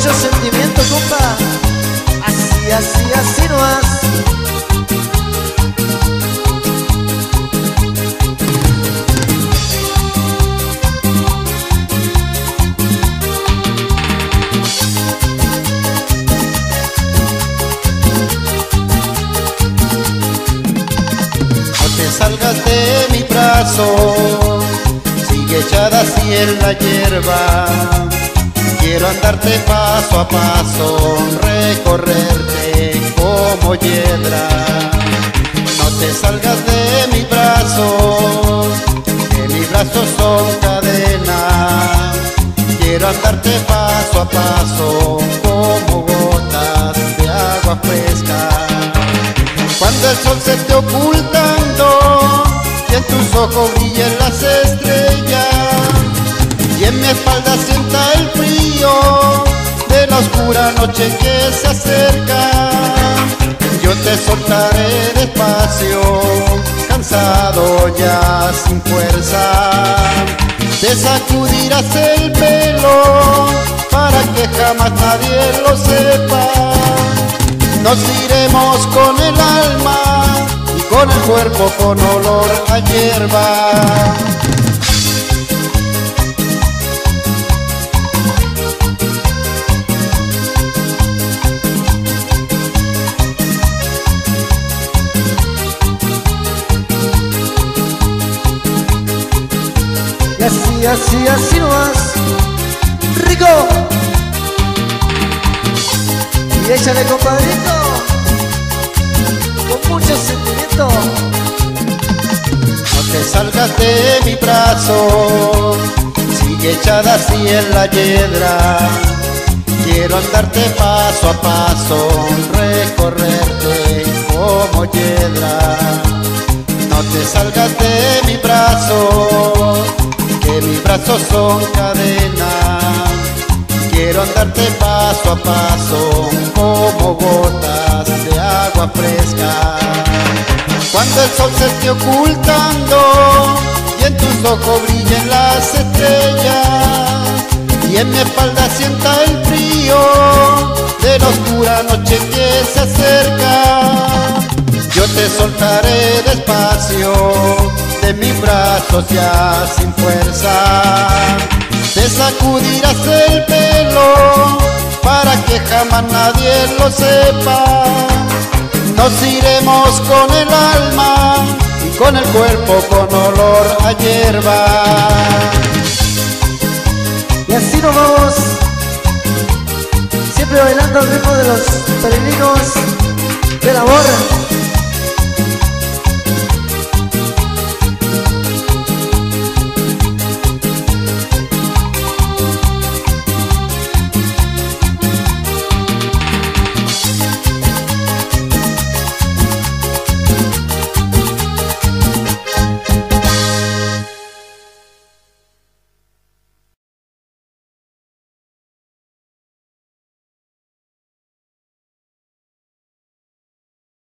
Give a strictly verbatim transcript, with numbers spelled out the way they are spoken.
mucho sentimiento, compa. Así, así, así nomás. Salgas de mi brazo, sigue echada así en la hierba. Quiero andarte paso a paso, recorrerte como hiedra. No te salgas de mi brazo, que mis brazos son cadenas. Quiero andarte paso a paso, como gotas de agua fresca. Cuando el sol se esté ocultando y en tus ojos brillen las estrellas, y en mi espalda sienta el frío de la oscura noche que se acerca, yo te soltaré despacio, cansado ya sin fuerza. Te sacudirás el pelo para que jamás nadie lo sepa. Nos iremos con el alma y con el cuerpo con olor a hierba. Y así, así, así nomás. ¡Rico! Y échale, compadrito, con mucho sentimiento. No te salgas de mi brazo, sigue echada así en la hiedra. Quiero andarte paso a paso, recorrerte como hiedra. No te salgas de mi brazo, que mis brazos son cadenas. Quiero andarte paso a paso, como gotas de agua fresca. Cuando el sol se esté ocultando y en tus ojos brillen las estrellas, y en mi espalda sienta el frío de la oscura noche que se acerca, yo te soltaré despacio de mis brazos ya sin fuerza. Te sacudirás el pelo para que jamás nadie lo sepa. Nos iremos con el alma y con el cuerpo con olor a hierba. Y así nos vamos, siempre bailando al ritmo de los peregrinos del amor.